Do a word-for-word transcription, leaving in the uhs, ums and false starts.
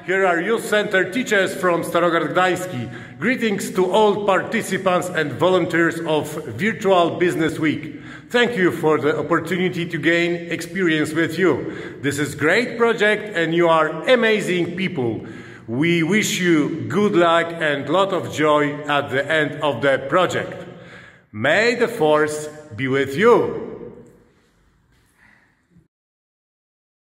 Here are Youth Center teachers from Starogard Gdański. Greetings to all participants and volunteers of Virtual Business Week. Thank you for the opportunity to gain experience with you. This is a great project and you are amazing people. We wish you good luck and lot of joy at the end of the project. May the force be with you.